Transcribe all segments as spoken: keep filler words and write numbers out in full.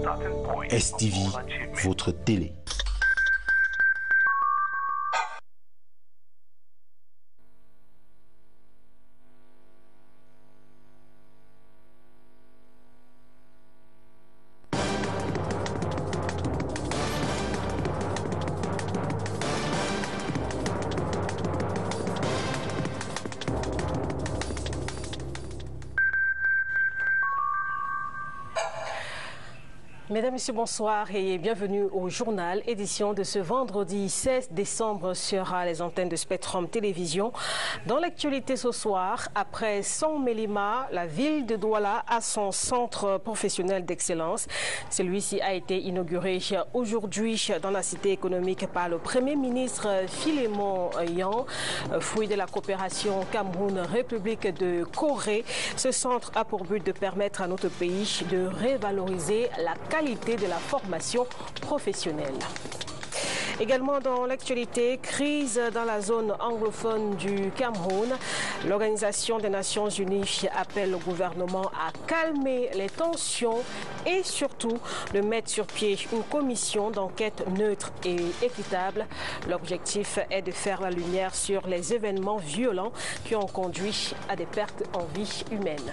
S T V, votre télé. Mesdames, Messieurs, bonsoir et bienvenue au journal, édition de ce vendredi seize décembre sur les antennes de Spectrum Télévision. Dans l'actualité ce soir, après San Mélima, la ville de Douala a son centre professionnel d'excellence. Celui-ci a été inauguré aujourd'hui dans la cité économique par le Premier ministre Philémon Yang, fruit de la coopération Cameroun-République de Corée. Ce centre a pour but de permettre à notre pays de revaloriser la qualité de la formation professionnelle. Également dans l'actualité, crise dans la zone anglophone du Cameroun. L'Organisation des Nations Unies appelle le gouvernement à calmer les tensions et surtout de mettre sur pied une commission d'enquête neutre et équitable. L'objectif est de faire la lumière sur les événements violents qui ont conduit à des pertes en vie humaine.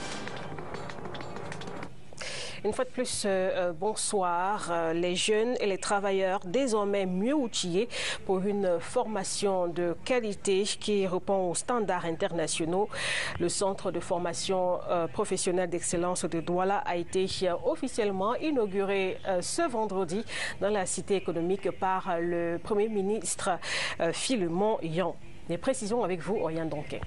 Une fois de plus, euh, bonsoir. Euh, les jeunes et les travailleurs désormais mieux outillés pour une formation de qualité qui répond aux standards internationaux. Le centre de formation euh, professionnelle d'excellence de Douala a été euh, officiellement inauguré euh, ce vendredi dans la cité économique par le Premier ministre euh, Philémon Yang. Des précisions avec vous, Oriane Donquet.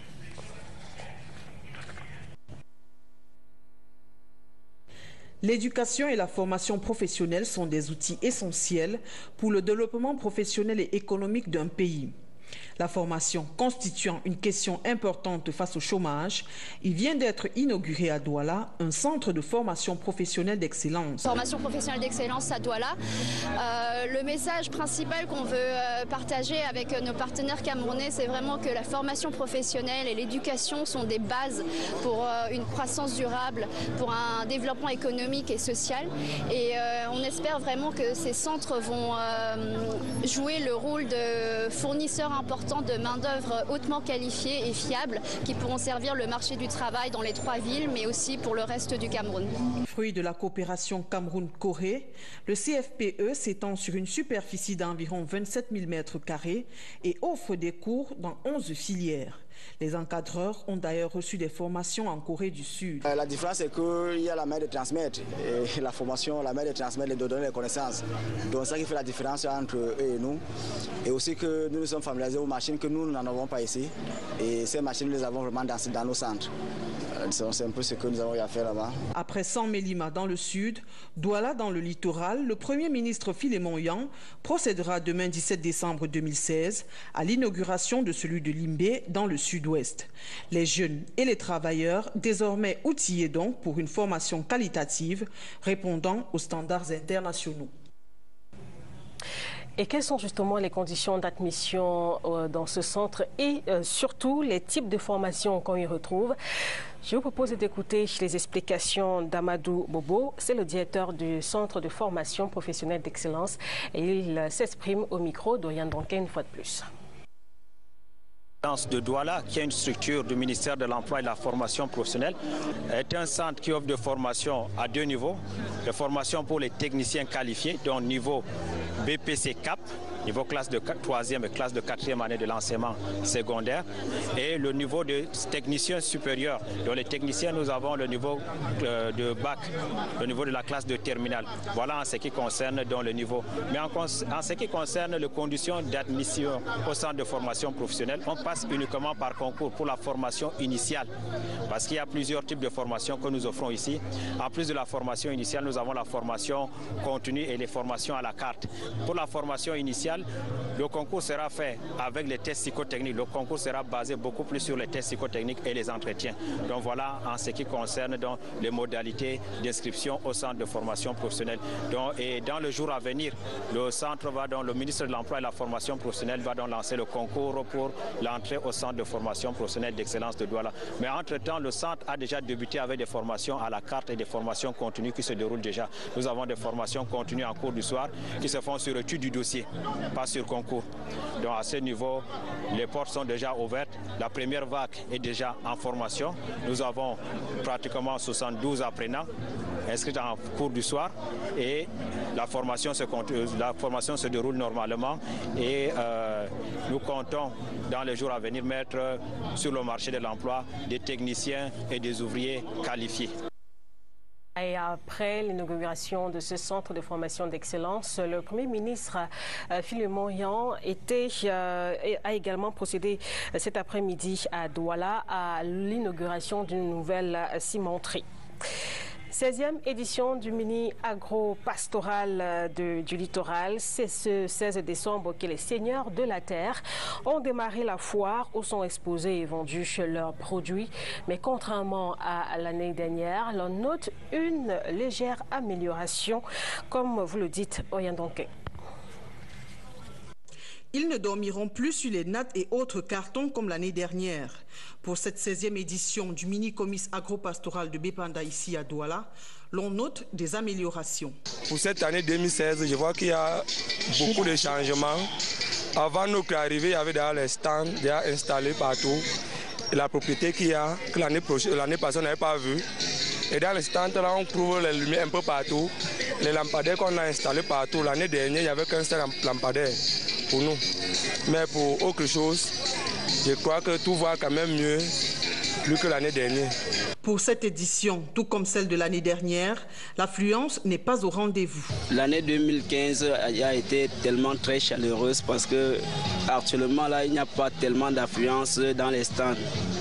L'éducation et la formation professionnelle sont des outils essentiels pour le développement professionnel et économique d'un pays. La formation constituant une question importante face au chômage, il vient d'être inauguré à Douala un centre de formation professionnelle d'excellence. Formation professionnelle d'excellence à Douala. Euh, le message principal qu'on veut euh, partager avec euh, nos partenaires camerounais, c'est vraiment que la formation professionnelle et l'éducation sont des bases pour euh, une croissance durable, pour un développement économique et social. Et euh, on espère vraiment que ces centres vont euh, jouer le rôle de fournisseurs importants de main-d'œuvre hautement qualifiée et fiable qui pourront servir le marché du travail dans les trois villes, mais aussi pour le reste du Cameroun. Fruit de la coopération Cameroun-Corée, le C F P E s'étend sur une superficie d'environ vingt-sept mille mètres carrés et offre des cours dans onze filières. Les encadreurs ont d'ailleurs reçu des formations en Corée du Sud. La différence, c'est qu'il y a la manière de transmettre et la formation, la manière de transmettre et de donner les connaissances. Donc, c'est ça qui fait la différence entre eux et nous. Et aussi que nous nous sommes familiarisés aux machines que nous n'en avons pas ici. Et ces machines, nous les avons vraiment dans, dans nos centres. C'est un peu ce que nous avons eu à faire là-bas. Après San Mélima dans le sud, Douala dans le littoral, le Premier ministre Philémon Yang procédera demain dix-sept décembre deux mille seize à l'inauguration de celui de Limbé dans le sud-ouest. Les jeunes et les travailleurs, désormais outillés donc pour une formation qualitative répondant aux standards internationaux. Et quelles sont justement les conditions d'admission euh, dans ce centre et euh, surtout les types de formations qu'on y retrouve? Je vous propose d'écouter les explications d'Amadou Bobo. C'est le directeur du centre de formation professionnelle d'excellence et il euh, s'exprime au micro d'Oriane Donquet une fois de plus. De Douala, qui est une structure du ministère de l'Emploi et de la formation professionnelle, est un centre qui offre de formation à deux niveaux. De formation pour les techniciens qualifiés, dont niveau B P C C A P, niveau classe de troisième et classe de quatrième année de l'enseignement secondaire, et le niveau de technicien supérieur. Dans les techniciens, nous avons le niveau de, de bac, le niveau de la classe de terminale. Voilà en ce qui concerne dans le niveau. Mais en, en ce qui concerne les conditions d'admission au centre de formation professionnelle, on passe uniquement par concours pour la formation initiale, parce qu'il y a plusieurs types de formations que nous offrons ici. En plus de la formation initiale, nous avons la formation continue et les formations à la carte. Pour la formation initiale, douane. Le concours sera fait avec les tests psychotechniques. Le concours sera basé beaucoup plus sur les tests psychotechniques et les entretiens. Donc voilà en ce qui concerne donc, les modalités d'inscription au centre de formation professionnelle. Donc, et dans le jour à venir, le centre va donc, le ministre de l'Emploi et de la formation professionnelle va donc lancer le concours pour l'entrée au centre de formation professionnelle d'excellence de Douala. Mais entre-temps, le centre a déjà débuté avec des formations à la carte et des formations continues qui se déroulent déjà. Nous avons des formations continues en cours du soir qui se font sur étude du dossier, pas sur concours. Donc à ce niveau, les portes sont déjà ouvertes. La première vague est déjà en formation. Nous avons pratiquement soixante-douze apprenants inscrits en cours du soir et la formation se, la formation se déroule normalement et euh, nous comptons dans les jours à venir mettre sur le marché de l'emploi des techniciens et des ouvriers qualifiés. Et après l'inauguration de ce centre de formation d'excellence, le Premier ministre euh, Philémon Yan était, euh, a également procédé cet après-midi à Douala à l'inauguration d'une nouvelle cimenterie. seizième édition du mini agro-pastoral de, du littoral. C'est ce seize décembre que les seigneurs de la terre ont démarré la foire où sont exposés et vendus leurs produits. Mais contrairement à l'année dernière, l'on note une légère amélioration, comme vous le dites, Oyandonke. Ils ne dormiront plus sur les nattes et autres cartons comme l'année dernière. Pour cette seizième édition du mini-comice agro-pastoral de Bépanda ici à Douala, l'on note des améliorations. Pour cette année deux mille seize, je vois qu'il y a beaucoup de changements. Avant nous arriver, il y avait déjà les stands déjà installés partout. Et la propriété qu'il y a, que l'année passée on n'avait pas vu. Et dans les stands, là, on trouve les lumières un peu partout. Les lampadaires qu'on a installés partout. L'année dernière, il n'y avait qu'un seul lampadaire pour nous. Mais pour autre chose, je crois que tout va quand même mieux, plus que l'année dernière. Pour cette édition, tout comme celle de l'année dernière, l'affluence n'est pas au rendez-vous. L'année deux mille quinze a été tellement très chaleureuse parce que actuellement là, il n'y a pas tellement d'affluence dans les stands.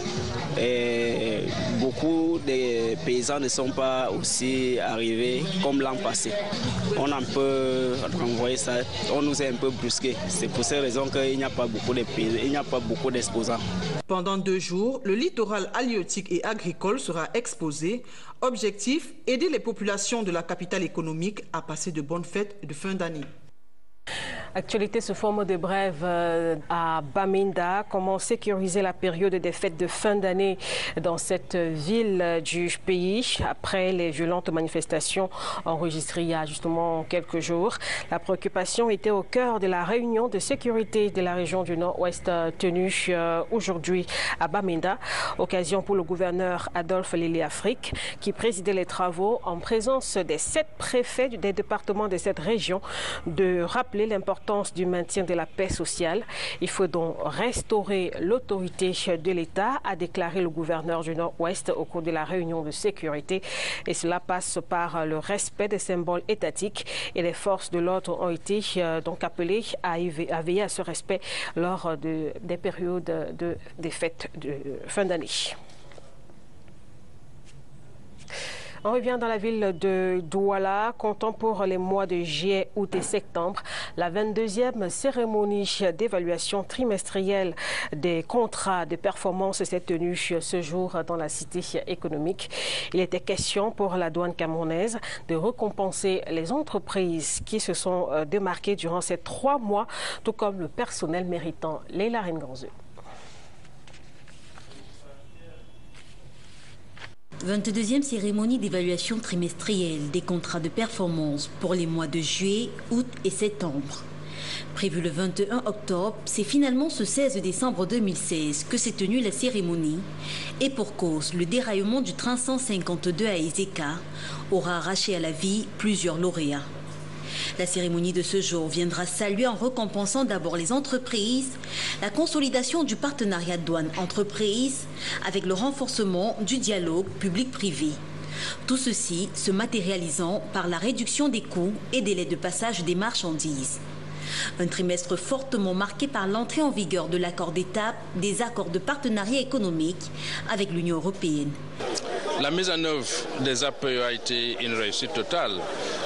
Et beaucoup de paysans ne sont pas aussi arrivés comme l'an passé. On a un peu renvoyé ça, on nous a un peu brusqué. C'est pour ces raisons qu'il n'y a pas beaucoup de paysans, il n'y a pas beaucoup d'exposants. Pendant deux jours, le littoral halieutique et agricole sera exposé. Objectif, aider les populations de la capitale économique à passer de bonnes fêtes de fin d'année. Actualité sous forme de brève à Bamenda. Comment sécuriser la période des fêtes de fin d'année dans cette ville du pays après les violentes manifestations enregistrées il y a justement quelques jours. La préoccupation était au cœur de la réunion de sécurité de la région du Nord-Ouest tenue aujourd'hui à Bamenda. Occasion pour le gouverneur Adolphe Lélé Afrique qui présidait les travaux en présence des sept préfets des départements de cette région de rappeler l'importance du maintien de la paix sociale. Il faut donc restaurer l'autorité de l'État, a déclaré le gouverneur du Nord-Ouest au cours de la réunion de sécurité. Et cela passe par le respect des symboles étatiques et les forces de l'ordre ont été euh, donc appelées à, à veiller à ce respect lors de, des périodes de, des fêtes de fin d'année. On revient dans la ville de Douala, comptant pour les mois de juillet, août et septembre. La vingt-deuxième cérémonie d'évaluation trimestrielle des contrats de performance s'est tenue ce jour dans la cité économique. Il était question pour la douane camerounaise de récompenser les entreprises qui se sont démarquées durant ces trois mois, tout comme le personnel méritant. Leila Renganzeu. vingt-deuxième cérémonie d'évaluation trimestrielle des contrats de performance pour les mois de juillet, août et septembre. Prévu le vingt et un octobre, c'est finalement ce seize décembre deux mille seize que s'est tenue la cérémonie. Et pour cause, le déraillement du train cent cinquante-deux à Ezeka aura arraché à la vie plusieurs lauréats. La cérémonie de ce jour viendra saluer en récompensant d'abord les entreprises, la consolidation du partenariat douane-entreprise avec le renforcement du dialogue public-privé. Tout ceci se matérialisant par la réduction des coûts et délais de passage des marchandises. Un trimestre fortement marqué par l'entrée en vigueur de l'accord d'étape des accords de partenariat économique avec l'Union européenne. La mise en œuvre des A P E a été une réussite totale.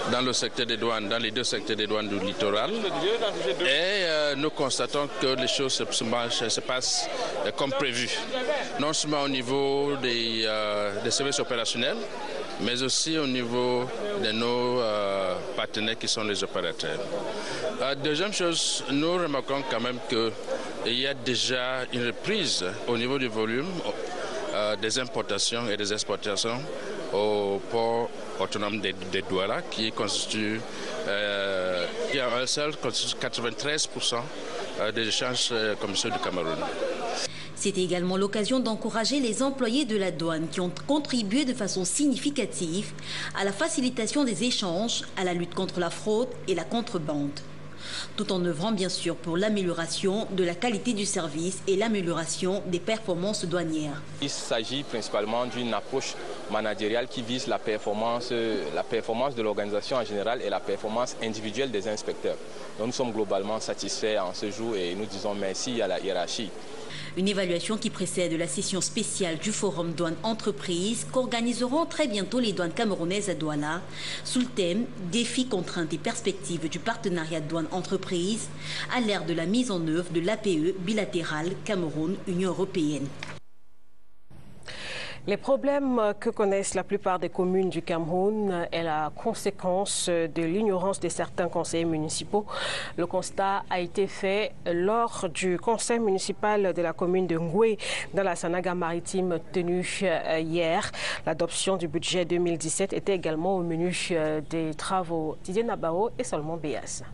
dans le secteur des douanes, dans les deux secteurs des douanes du littoral. Et euh, nous constatons que les choses se, se, se passent euh, comme prévu. Non seulement au niveau des, euh, des services opérationnels, mais aussi au niveau de nos euh, partenaires qui sont les opérateurs. Euh, deuxième chose, nous remarquons quand même qu'il y a déjà une reprise au niveau du volume euh, des importations et des exportations au port autonome de, de Douala, qui constitue, euh, qui à un seul constitue quatre-vingt-treize pour cent des échanges euh, commerciaux du Cameroun. C'était également l'occasion d'encourager les employés de la douane qui ont contribué de façon significative à la facilitation des échanges, à la lutte contre la fraude et la contrebande, tout en œuvrant bien sûr pour l'amélioration de la qualité du service et l'amélioration des performances douanières. Il s'agit principalement d'une approche managériale qui vise la performance, la performance de l'organisation en général et la performance individuelle des inspecteurs. Donc nous sommes globalement satisfaits en ce jour et nous disons merci à la hiérarchie. Une évaluation qui précède la session spéciale du Forum Douane Entreprises qu'organiseront très bientôt les douanes camerounaises à Douala sous le thème « Défis, contraintes et perspectives du partenariat douane entreprise » à l'ère de la mise en œuvre de l'A P E bilatérale Cameroun-Union européenne. Les problèmes que connaissent la plupart des communes du Cameroun est la conséquence de l'ignorance de certains conseillers municipaux. Le constat a été fait lors du conseil municipal de la commune de Ngoué dans la Sanaga maritime tenu hier. L'adoption du budget deux mille dix-sept était également au menu des travaux. Didier Nabao et Solomon Béas.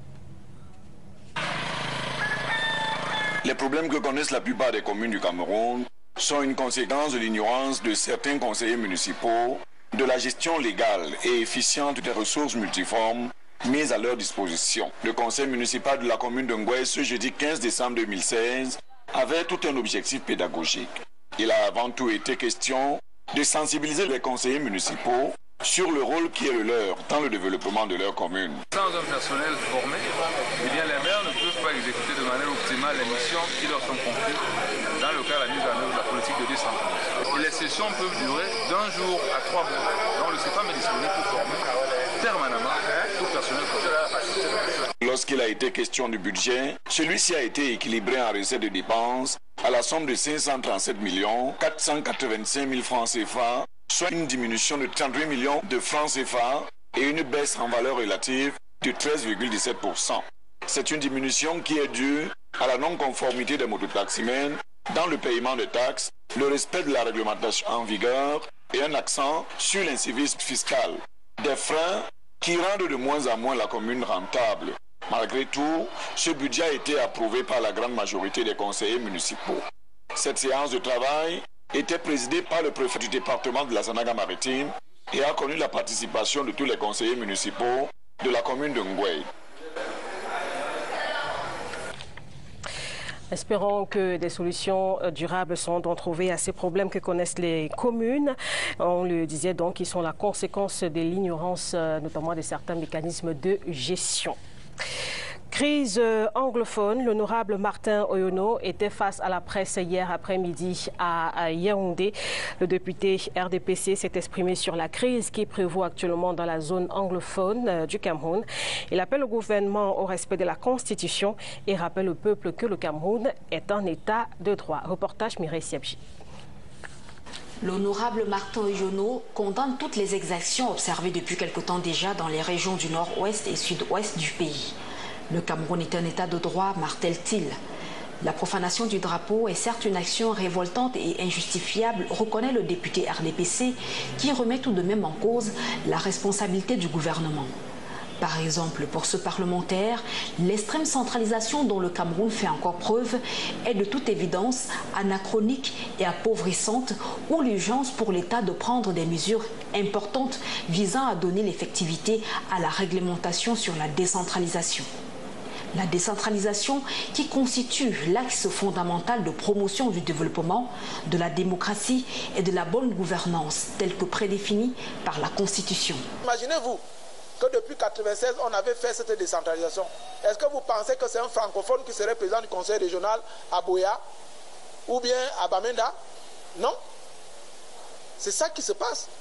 Les problèmes que connaissent la plupart des communes du Cameroun sont une conséquence de l'ignorance de certains conseillers municipaux de la gestion légale et efficiente des ressources multiformes mises à leur disposition. Le conseil municipal de la commune de Ngoué, ce jeudi quinze décembre deux mille seize, avait tout un objectif pédagogique. Il a avant tout été question de sensibiliser les conseillers municipaux sur le rôle qui est le leur dans le développement de leur commune. Sans un personnel formé, eh bien les maires ne peuvent pas exécuter de manière optimale les missions qui leur sont confiées dans le cadre de la mise en œuvre de la politique de décentralisation. Et les sessions peuvent durer d'un jour à trois mois. Donc le C E F A M est disponible pour former permanemment tout personnel formé. Lorsqu'il a été question du budget, celui-ci a été équilibré en recettes de dépenses à la somme de cinq cent trente-sept millions quatre cent quatre-vingt-cinq mille francs C F A, soit une diminution de trente-huit millions de francs C F A et une baisse en valeur relative de treize virgule dix-sept pour cent. C'est une diminution qui est due à la non-conformité des mototaximens dans le paiement de taxes, le respect de la réglementation en vigueur et un accent sur l'incivisme fiscal. Des freins qui rendent de moins en moins la commune rentable. Malgré tout, ce budget a été approuvé par la grande majorité des conseillers municipaux. Cette séance de travail était présidée par le préfet du département de la Sanaga maritime et a connu la participation de tous les conseillers municipaux de la commune de Ngoué. Espérons que des solutions durables seront trouvées à ces problèmes que connaissent les communes. On le disait donc, ils sont la conséquence de l'ignorance, notamment de certains mécanismes de gestion. Crise anglophone, l'honorable Martin Oyono était face à la presse hier après-midi à Yaoundé. Le député R D P C s'est exprimé sur la crise qui prévaut actuellement dans la zone anglophone du Cameroun. Il appelle le gouvernement au respect de la Constitution et rappelle au peuple que le Cameroun est un état de droit. Reportage Mireille Siabji. L'honorable Martin Oyono condamne toutes les exactions observées depuis quelque temps déjà dans les régions du nord-ouest et sud-ouest du pays. Le Cameroun est un état de droit, martèle-t-il. La profanation du drapeau est certes une action révoltante et injustifiable, reconnaît le député R D P C, qui remet tout de même en cause la responsabilité du gouvernement. Par exemple, pour ce parlementaire, l'extrême centralisation dont le Cameroun fait encore preuve est de toute évidence anachronique et appauvrissante, ou l'urgence pour l'État de prendre des mesures importantes visant à donner l'effectivité à la réglementation sur la décentralisation. La décentralisation qui constitue l'axe fondamental de promotion du développement, de la démocratie et de la bonne gouvernance, telle que prédéfinie par la Constitution. Imaginez-vous que depuis mille neuf cent quatre-vingt-seize, on avait fait cette décentralisation. Est-ce que vous pensez que c'est un francophone qui serait président du conseil régional à Boya ou bien à Bamenda? Non. C'est ça qui se passe.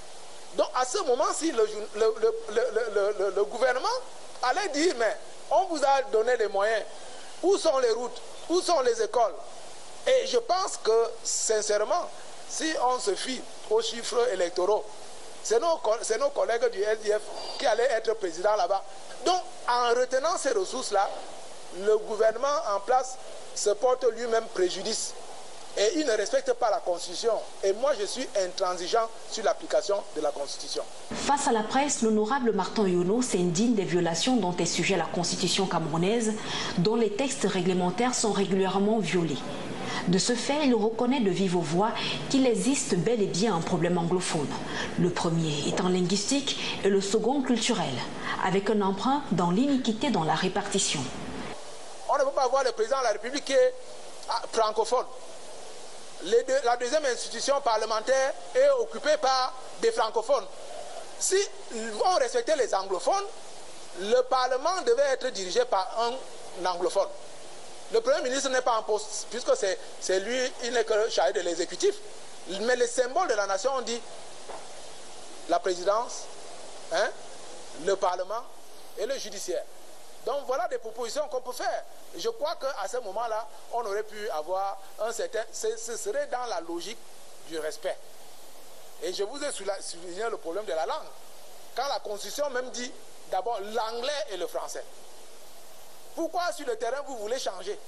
Donc à ce moment-ci, le, le, le, le, le, le gouvernement allait dire, mais on vous a donné les moyens. Où sont les routes? Où sont les écoles? Et je pense que, sincèrement, si on se fie aux chiffres électoraux, c'est nos, nos collègues du S D F qui allaient être présidents là-bas. Donc, en retenant ces ressources-là, le gouvernement en place se porte lui-même préjudice. Et il ne respecte pas la Constitution. Et moi, je suis intransigeant sur l'application de la Constitution. Face à la presse, l'honorable Martin Yono s'indigne des violations dont est sujet la Constitution camerounaise, dont les textes réglementaires sont régulièrement violés. De ce fait, il reconnaît de vive voix qu'il existe bel et bien un problème anglophone. Le premier étant linguistique et le second culturel, avec un emprunt dans l'iniquité dans la répartition. On ne peut pas avoir le président de la République qui est francophone. Les deux, la deuxième institution parlementaire est occupée par des francophones. Si on respectait les anglophones, le Parlement devait être dirigé par un anglophone. Le Premier ministre n'est pas en poste, puisque c'est lui, il n'est que chargé de l'exécutif. Mais les symboles de la nation, on dit la présidence, hein, le Parlement et le judiciaire. Donc voilà des propositions qu'on peut faire. Je crois qu'à ce moment-là, on aurait pu avoir un certain... Ce serait dans la logique du respect. Et je vous ai souligné le problème de la langue. Quand la Constitution même dit d'abord l'anglais et le français. Pourquoi sur le terrain vous voulez changer?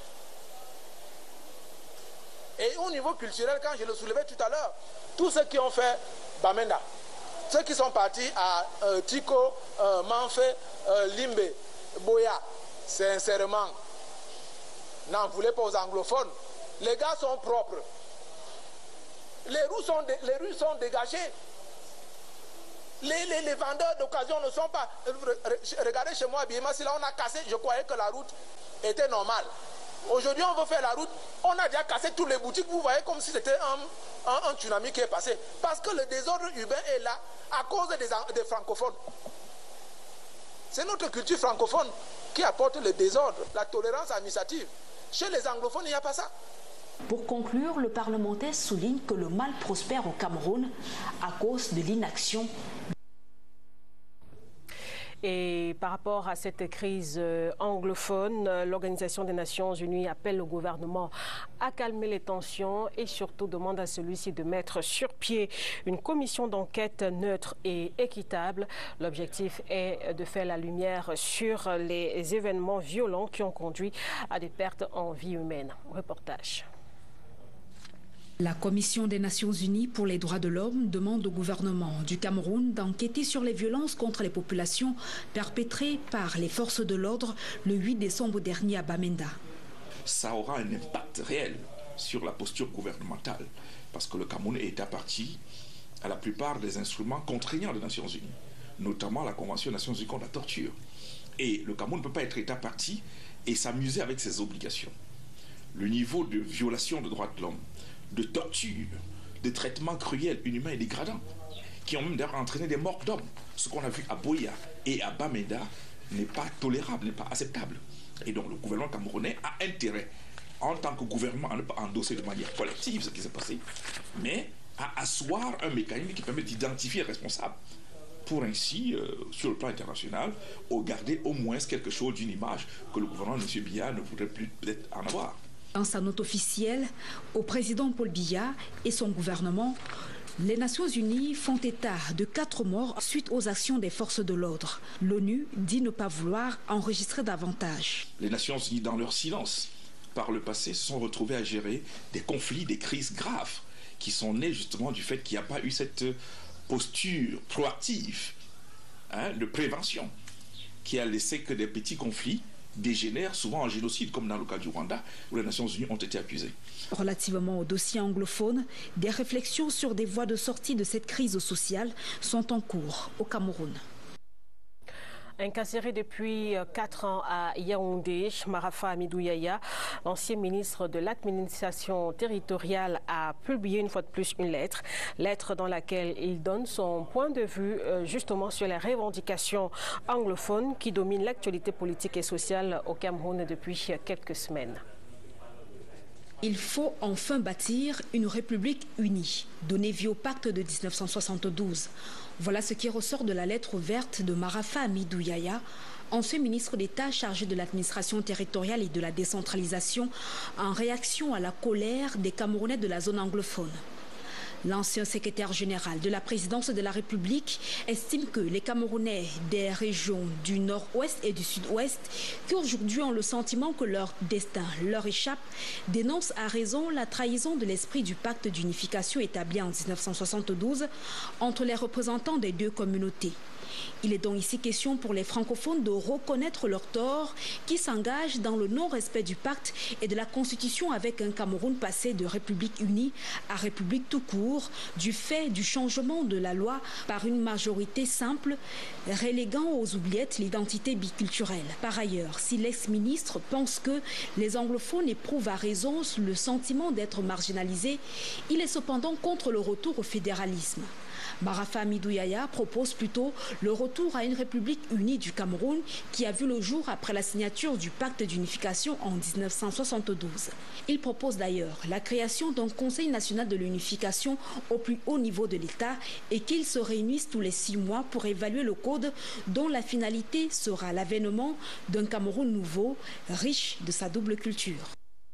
Et au niveau culturel, quand je le soulevais tout à l'heure, tous ceux qui ont fait Bamenda, ceux qui sont partis à euh, Tico, euh, Manfé, euh, Limbe, Boya, sincèrement, n'en voulez pas aux anglophones. Les gars sont propres. Les rues sont, les rues sont dégagées. Les, les, les vendeurs d'occasion ne sont pas... Regardez chez moi à Biéma, si là on a cassé, je croyais que la route était normale. Aujourd'hui on veut faire la route, on a déjà cassé toutes les boutiques, vous voyez comme si c'était un, un, un tsunami qui est passé. Parce que le désordre urbain est là à cause des, des francophones. C'est notre culture francophone qui apporte le désordre, la tolérance administrative. Chez les anglophones, il n'y a pas ça. Pour conclure, le parlementaire souligne que le mal prospère au Cameroun à cause de l'inaction. Et par rapport à cette crise anglophone, l'Organisation des Nations Unies appelle le gouvernement à calmer les tensions et surtout demande à celui-ci de mettre sur pied une commission d'enquête neutre et équitable. L'objectif est de faire la lumière sur les événements violents qui ont conduit à des pertes en vie humaine. Reportage. La Commission des Nations Unies pour les droits de l'homme demande au gouvernement du Cameroun d'enquêter sur les violences contre les populations perpétrées par les forces de l'ordre le huit décembre dernier à Bamenda. Ça aura un impact réel sur la posture gouvernementale parce que le Cameroun est État partie à la plupart des instruments contraignants des Nations Unies, notamment la Convention des Nations Unies contre la torture. Et le Cameroun ne peut pas être État partie et s'amuser avec ses obligations. Le niveau de violation des droits de l'homme, de torture, de traitements cruels, inhumains et dégradants, qui ont même d'ailleurs entraîné des morts d'hommes. Ce qu'on a vu à Boya et à Bamenda n'est pas tolérable, n'est pas acceptable. Et donc le gouvernement camerounais a intérêt, en tant que gouvernement, à ne pas endosser de manière collective ce qui s'est passé, mais à asseoir un mécanisme qui permet d'identifier les responsables, pour ainsi, euh, sur le plan international, garder au moins quelque chose d'une image que le gouvernement de M. Biya ne voudrait plus peut-être en avoir. Dans sa note officielle, au président Paul Biya et son gouvernement, les Nations Unies font état de quatre morts suite aux actions des forces de l'ordre. L'ONU dit ne pas vouloir enregistrer davantage. Les Nations Unies, dans leur silence, par le passé, se sont retrouvées à gérer des conflits, des crises graves, qui sont nées justement du fait qu'il n'y a pas eu cette posture proactive, hein, de prévention, qui a laissé que des petits conflits dégénèrent souvent en génocide, comme dans le cas du Rwanda, où les Nations Unies ont été accusées. Relativement au dossier anglophone, des réflexions sur des voies de sortie de cette crise sociale sont en cours au Cameroun. Incarcéré depuis quatre ans à Yaoundé, Marafa Amidou Yaya, l'ancien ministre de l'administration territoriale, a publié une fois de plus une lettre. Lettre dans laquelle il donne son point de vue justement sur les revendications anglophones qui dominent l'actualité politique et sociale au Cameroun depuis quelques semaines. Il faut enfin bâtir une république unie, donnée vie au pacte de mille neuf cent soixante-douze. Voilà ce qui ressort de la lettre ouverte de Marafa Hamidou Yahya, ancien ministre d'État chargé de l'administration territoriale et de la décentralisation, en réaction à la colère des Camerounais de la zone anglophone. L'ancien secrétaire général de la présidence de la République estime que les Camerounais des régions du nord-ouest et du sud-ouest, qui aujourd'hui ont le sentiment que leur destin leur échappe, dénoncent à raison la trahison de l'esprit du pacte d'unification établi en mille neuf cent soixante-douze entre les représentants des deux communautés. Il est donc ici question pour les francophones de reconnaître leurs torts qui s'engagent dans le non-respect du pacte et de la Constitution avec un Cameroun passé de République unie à République tout court du fait du changement de la loi par une majorité simple, reléguant aux oubliettes l'identité biculturelle. Par ailleurs, si l'ex-ministre pense que les anglophones éprouvent à raison le sentiment d'être marginalisés, il est cependant contre le retour au fédéralisme. Marafa Hamidou Yahya propose plutôt le retour à une république unie du Cameroun qui a vu le jour après la signature du pacte d'unification en mille neuf cent soixante-douze. Il propose d'ailleurs la création d'un Conseil national de l'unification au plus haut niveau de l'État et qu'il se réunisse tous les six mois pour évaluer le code dont la finalité sera l'avènement d'un Cameroun nouveau, riche de sa double culture.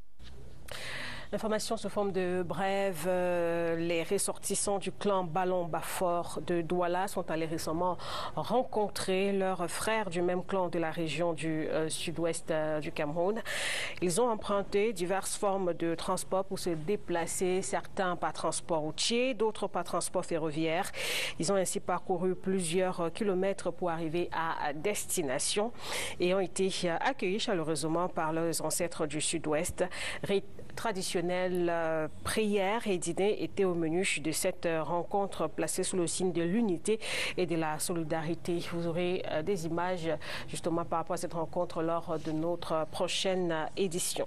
L'information sous forme de brève, euh, les ressortissants du clan Ballon Bafor de Douala sont allés récemment rencontrer leurs frères du même clan de la région du euh, sud-ouest euh, du Cameroun. Ils ont emprunté diverses formes de transport pour se déplacer, certains par transport routier, d'autres par transport ferroviaire. Ils ont ainsi parcouru plusieurs kilomètres pour arriver à destination et ont été accueillis chaleureusement par leurs ancêtres du sud-ouest. Traditionnelle euh, prière et dîner étaient au menu de cette euh, rencontre placée sous le signe de l'unité et de la solidarité. Vous aurez euh, des images justement par rapport à cette rencontre lors de notre prochaine euh, édition.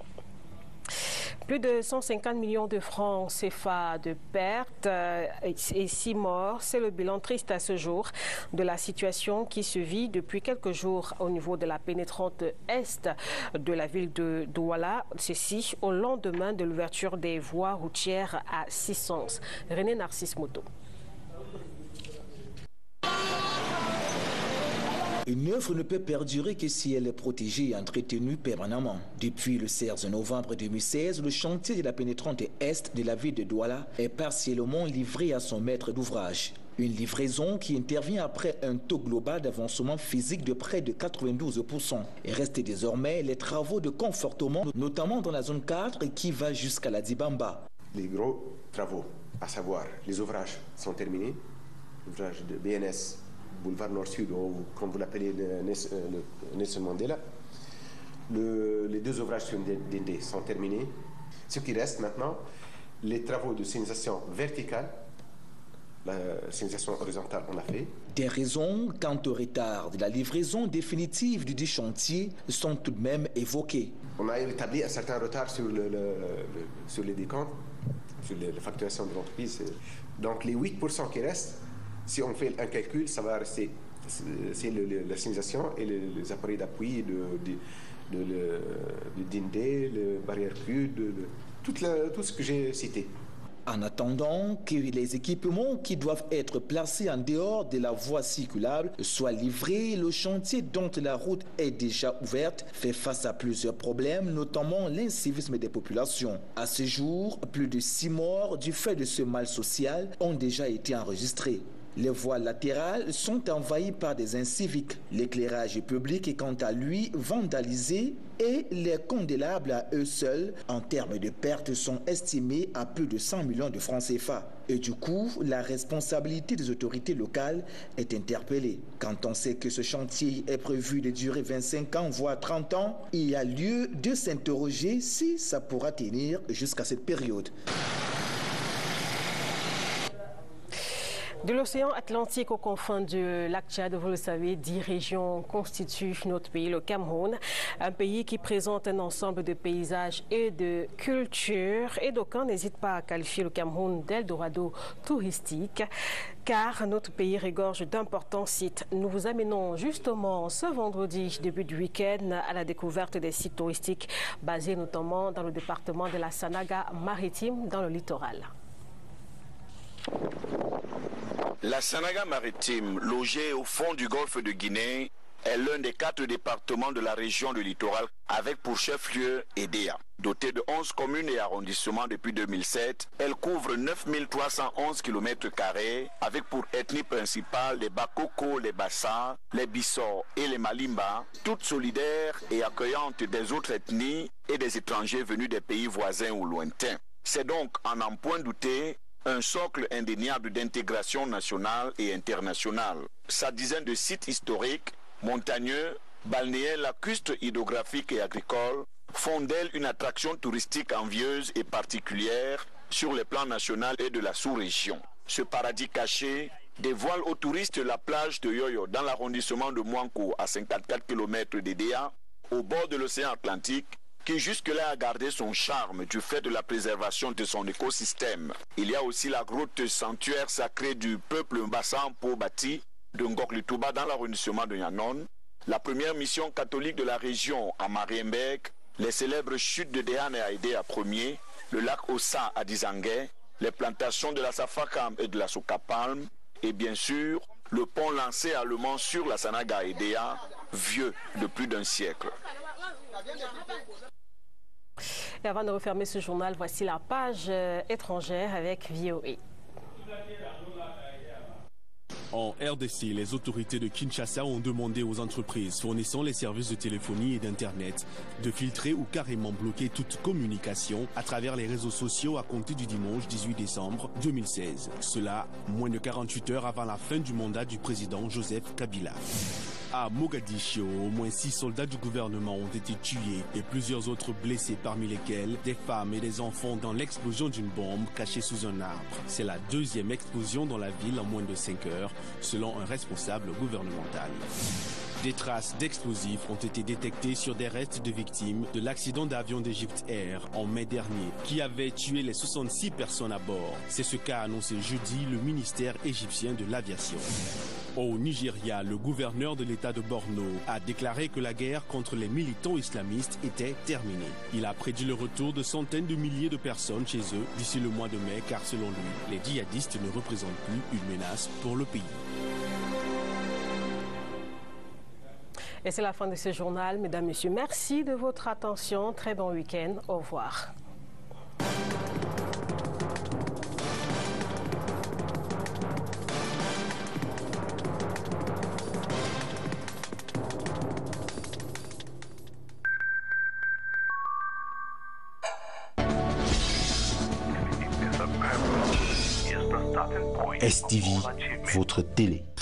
Plus de cent cinquante millions de francs C F A de pertes euh, et six morts. C'est le bilan triste à ce jour de la situation qui se vit depuis quelques jours au niveau de la pénétrante est de la ville de Douala. Ceci au lendemain de l'ouverture des voies routières à Sissons. René Narcisse Moto. Une œuvre ne peut perdurer que si elle est protégée et entretenue permanemment. Depuis le seize novembre deux mille seize, le chantier de la pénétrante est de la ville de Douala est partiellement livré à son maître d'ouvrage. Une livraison qui intervient après un taux global d'avancement physique de près de quatre-vingt-douze pour cent. Et restent désormais les travaux de confortement, notamment dans la zone quatre qui va jusqu'à la Dibamba. Les gros travaux, à savoir les ouvrages, sont terminés. L'ouvrage de B N S, boulevard Nord-Sud, ou comme vous l'appelez, le Nelson Mandela. Le, les deux ouvrages sur D D sont terminés. Ce qui reste maintenant, les travaux de signalisation verticale. La signalisation horizontale, on l'a fait. Des raisons quant au retard de la livraison définitive du chantier sont tout de même évoquées. On a établi un certain retard sur, le, le, le, sur les décomptes, sur les, la facturation de l'entreprise. Donc les huit pour cent qui restent, si on fait un calcul, ça va rester. C'est la signalisation et les, les appareils d'appui de, de, de, de, de D I N D, le barrière Q, de, de, tout, la, tout ce que j'ai cité. En attendant que les équipements qui doivent être placés en dehors de la voie circulable soient livrés, le chantier dont la route est déjà ouverte fait face à plusieurs problèmes, notamment l'incivisme des populations. À ce jour, plus de six morts du fait de ce mal social ont déjà été enregistrés. Les voies latérales sont envahies par des inciviques. L'éclairage public est quant à lui vandalisé et les condamnables à eux seuls, en termes de pertes, sont estimés à plus de cent millions de francs C F A. Et du coup, la responsabilité des autorités locales est interpellée. Quand on sait que ce chantier est prévu de durer vingt-cinq ans, voire trente ans, il y a lieu de s'interroger si ça pourra tenir jusqu'à cette période. De l'océan Atlantique aux confins du lac Tchad, vous le savez, dix régions constituent notre pays, le Cameroun. Un pays qui présente un ensemble de paysages et de cultures. Et d'aucuns n'hésitent pas à qualifier le Cameroun d'Eldorado touristique, car notre pays regorge d'importants sites. Nous vous amenons justement ce vendredi, début du week-end, à la découverte des sites touristiques basés notamment dans le département de la Sanaga-Maritime, dans le littoral. La Sanaga-Maritime, logée au fond du golfe de Guinée, est l'un des quatre départements de la région du littoral avec pour chef-lieu Edea. Dotée de onze communes et arrondissements depuis deux mille sept, elle couvre neuf mille trois cent onze kilomètres carrés avec pour ethnie principale les Bakoko, les Bassa, les Bissau et les Malimba, toutes solidaires et accueillantes des autres ethnies et des étrangers venus des pays voisins ou lointains. C'est donc, en n'en point douter, un socle indéniable d'intégration nationale et internationale. Sa dizaine de sites historiques, montagneux, balnéaires, lacustres, hydrographiques et agricoles font d'elle une attraction touristique envieuse et particulière sur le plan national et de la sous-région. Ce paradis caché dévoile aux touristes la plage de Yoyo dans l'arrondissement de Mouankou à cinquante-quatre kilomètres d'Edea, au bord de l'océan Atlantique, qui jusque-là a gardé son charme du fait de la préservation de son écosystème. Il y a aussi la grotte sanctuaire sacrée du peuple Mbassan Pobati de Ngok-Litouba dans l'arrondissement de Yanon, la première mission catholique de la région à Marienberg, les célèbres chutes de Déane à Edea Premier, le lac Ossa à Dizangué, les plantations de la Safakam et de la Sokapalm, et bien sûr, le pont lancé allemand sur la Sanaga à Edea, vieux de plus d'un siècle. Et avant de refermer ce journal, voici la page euh, étrangère avec V O A. En R D C, les autorités de Kinshasa ont demandé aux entreprises fournissant les services de téléphonie et d'Internet de filtrer ou carrément bloquer toute communication à travers les réseaux sociaux à compter du dimanche dix-huit décembre deux mille seize. Cela, moins de quarante-huit heures avant la fin du mandat du président Joseph Kabila. À Mogadiscio, au moins six soldats du gouvernement ont été tués et plusieurs autres blessés, parmi lesquels des femmes et des enfants dans l'explosion d'une bombe cachée sous un arbre. C'est la deuxième explosion dans la ville en moins de cinq heures, selon un responsable gouvernemental. Des traces d'explosifs ont été détectées sur des restes de victimes de l'accident d'avion d'Egypte Air en mai dernier, qui avait tué les soixante-six personnes à bord. C'est ce qu'a annoncé jeudi le ministère égyptien de l'aviation. Au Nigeria, le gouverneur de l'État de Borno a déclaré que la guerre contre les militants islamistes était terminée. Il a prédit le retour de centaines de milliers de personnes chez eux d'ici le mois de mai, car selon lui, les djihadistes ne représentent plus une menace pour le pays. Et c'est la fin de ce journal. Mesdames, Messieurs, merci de votre attention. Très bon week-end. Au revoir. S T V, votre télé.